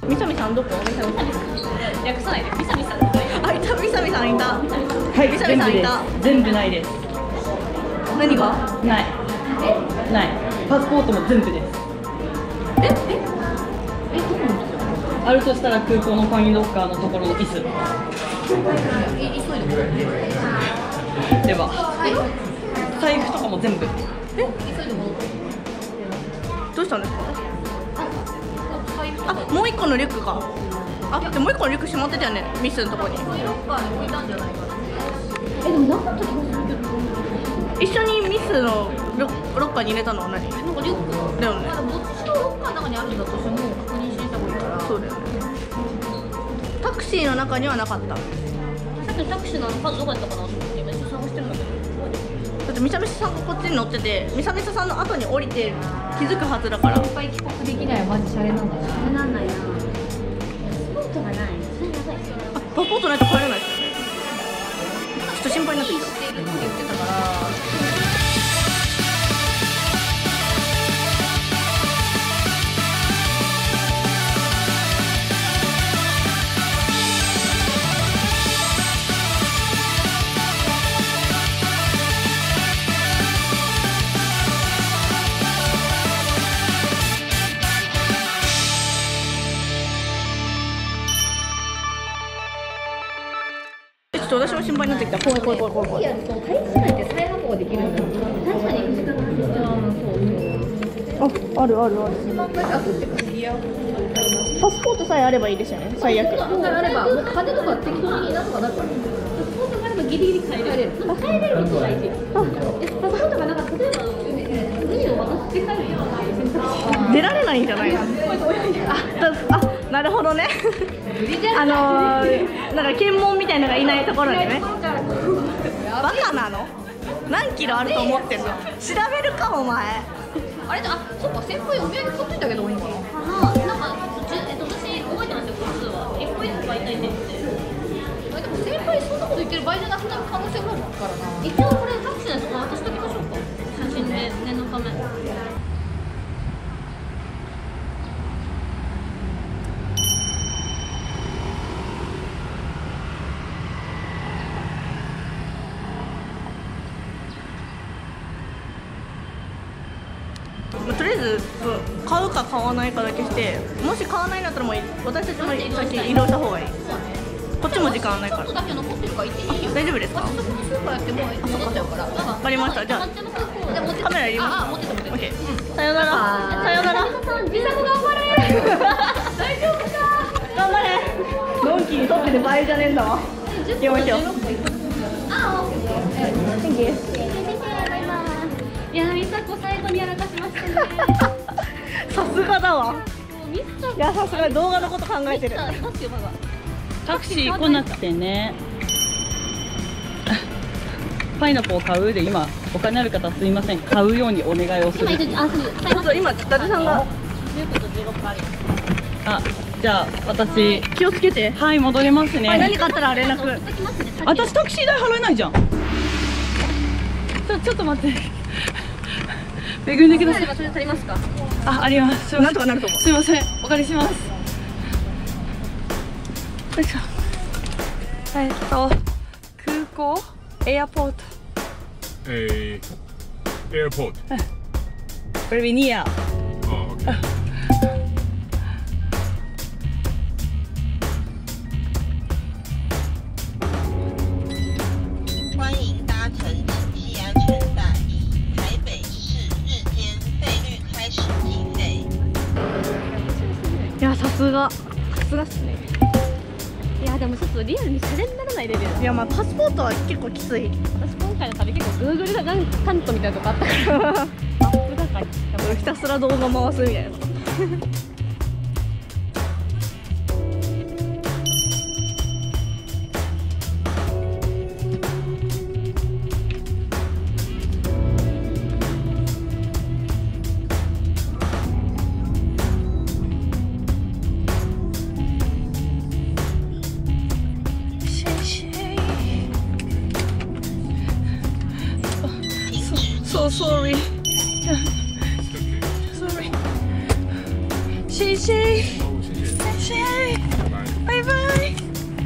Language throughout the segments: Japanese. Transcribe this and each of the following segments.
みさみさんどこ？みさみさん。 略さないで。みさみさん。 あ、いた、みさみさんいた。 はい、 みさみさんいた。 全部ないです。 何が？ ない。ない。パスポートも全部です。あるとしたら空港のコインロッカーのところの椅子。では、財布とかも全部。 どうしたんですか？あ、もう一個のリュックか。あ、でもう一個のリュックしまってたよね、ミスのとこに。 コインロッカーに置いたんじゃないかな。 でもなかった気がするけど。一緒にミスのロッカーに入れたのは何？ なんかリュックだよね。 どっちのロッカーの中にあるんだとしても確認した方がいいから。 そうだよね。タクシーの中にはなかった。 さっきのタクシーの数どこやったかなと思ってめっちゃ探してるんだけど。 だってみさみささんがこっちに乗ってて、みさみささんの後に降りて気づくはずだから。 いっぱい帰国できないマジシャレなんだ。シャレなんないな。パスポートがない。それやばい。 あ、パスポートないと帰れないですよね。ちょっと心配になってきた。 してるって言ってたから。 ちょっと私も心配になってきた。怖い怖い怖い怖い怖い。 やると退屈なんて再発行できるんだ。確かに行く時間が必要。 あるあるある。 時間が空くってか知り合う。 パスポートさえあればいいですよね。最悪。 パスポートがあれば、もう金とか適当になんとかなるから。パスポートがあればギリギリ帰れる。帰れることが大事。パスポートがなんか例えば海を渡って帰るような選択肢。 出られないんじゃないの？あ、なるほどね。なんか検問みたいなのがいないところにね。バカなの？何キロあると思ってんの？調べるかお前。 あれだ、あ、そうか、先輩お土産買っといてあげた方がいいのかな。なんか、私覚えてますよ、個数は。いっぱい買いたいって言って。でも先輩そんなこと言ってる場合じゃなくなる可能性もあるからな。一応これタクシーのやつ渡しておきましょうか。写真で念のため。 とりあえず買うか買わないかだけして、もし買わないんだったらもう私たちも先移動した方がいい。こっちも時間ないから。 ちょっとだけ残ってるから行っていいよ。 大丈夫ですか？ 私そこのスーパーやってもう戻っちゃうから。わかりました。じゃあカメラいります。 あ、持ってて持ってて。 さよなら。さよなら。 みさこ頑張れ。大丈夫か。 頑張れ。のんきに撮ってる場合じゃねえんだわ。行きましょう。 あ、オッケー。 Thank you。 いや、みさこ最後にやらかしましたね。 さすがだわ。 ミスター。 いや、さすが動画のこと考えてる。 ますよまだ。 タクシー来なくてね。パイナポー買うで今お金ある方すいません、買うようにお願いをする。 今伊達さんが。 19と16ある。 あ、じゃあ私気をつけて。 はい、戻りますね。 何かあったら連絡。 私タクシー代払えないじゃん。ちょっと待って。恵んでください。 足りますか。 あ、あります。 なんとかなると思う。 すいません、お借りします。 よいしょ。空港エアポート。 Airport. Very near. Oh, okay. 欢迎搭乘系安全带，台北市日间费率开始计费。 いや、さすがっすね。 いやでもちょっとリアルにシャレにならないレベル。 いや、まあパスポートは結構きつい。 私今回の旅結構 Google がカントみたいなとこあったから。アップだからひたすら動画回すみたいな。So sorry. Sorry. 谢谢。谢谢。 しい。バイバイ。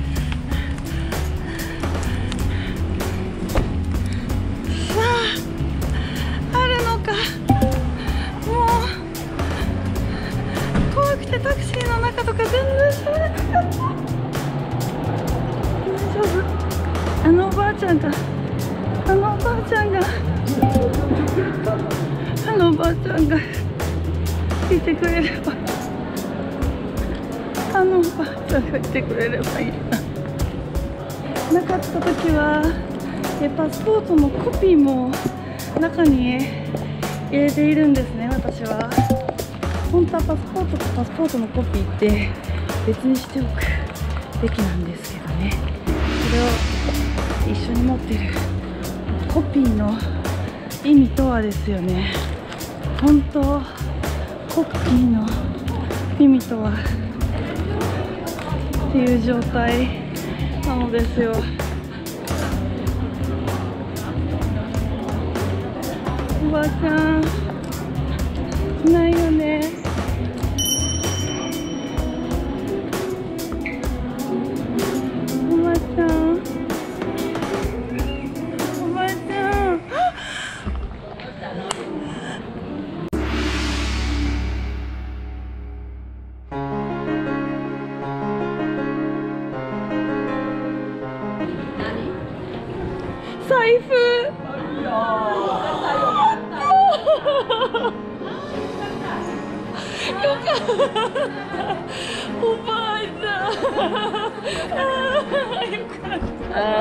さあ、あるのか。もう怖くてタクシーの中とか全然座れなかった。大丈夫。あのおばあちゃんが、あのおばあちゃんが、あのおばあちゃんがいてくれれば、あのおばあちゃんがいてくれればいいな。なかった時はパスポートのコピーも中に入れているんですね。私は本当はパスポートとパスポートのコピーって別にしておくべきなんですけどね。それを一緒に持ってるコピーの意味とはですよね。本当コピーの意味とはっていう状態なのですよ。おばあちゃんいないよね。おばあちゃん、おばあちゃん。財布。よかった。おばあちゃん。よかった。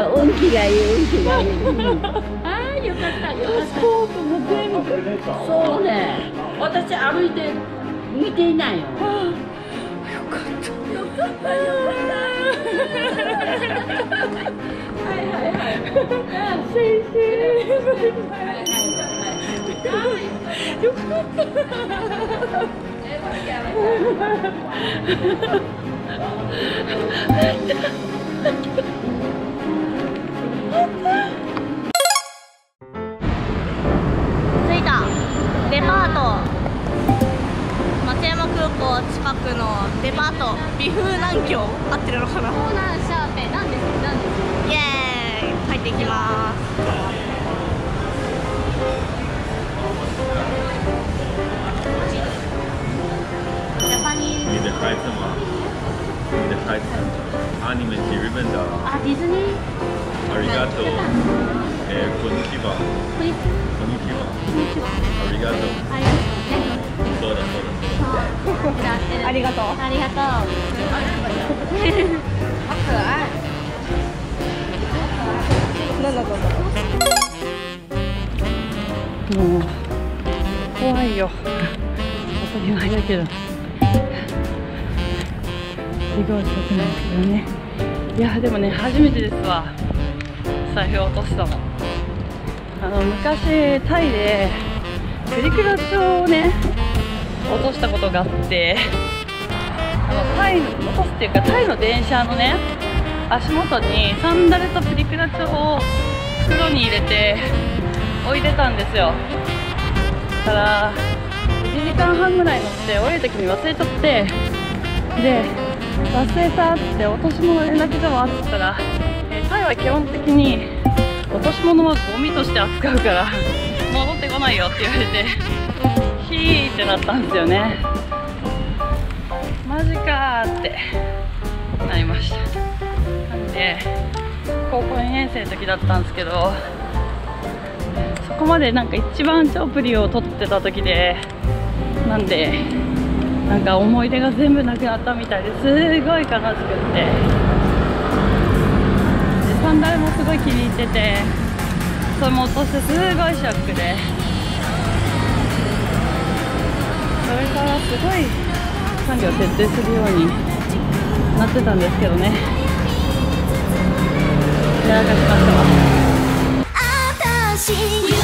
運気がいい、運気がいい。ああ、よかった、よかった。 パスポートも全部。 そうね。私歩いて見ていないよ。 よかった。よかった。よかった。はいはいはい。先生。よかった。着いた。デパート。松山空港近くのデパート。美風南京合ってるのかな。 コーナーシャーペなんですなんです。 イエーイ。入っていきます。ジャパニーズ。 你的孩子吗？你的孩子啊，你们几日本的？ あ、ディズニー。 ありがとう。こんにちは。 こんにちは。 こんにちは。 こんにちは。 ありがとう。 ありがとう。 そうだそうだ。 ありがとう。 ありがとう。 なんだなんだ。もう怖いよ。当たり前だけど。すごい遅くないですよね。いやでもね、初めてですわ。財布を落としたの。昔タイでプリクラ帳をね落としたことがあって、タイの落とすっていうか、タイの電車のね足元にサンダルとプリクラ帳を袋に入れて置いてたんですよ。だから1時間半ぐらい乗って降りる時に忘れちゃって、で忘れたって落とし物連絡所はって言ったら、タイは基本的に落とし物はゴミとして扱うから戻ってこないよって言われて、ヒーってなったんですよね。マジかーってなりました。なんで高校2年生の時だったんですけど、そこまでなんか一番超プリを撮ってた時で、なんでなんか思い出が全部なくなったみたいですごい悲しくって、でサンダルもすごい気に入ってて、それも落としてすごいショックで、それからすごい管理を徹底するようになってたんですけどね。やらかしましたわ。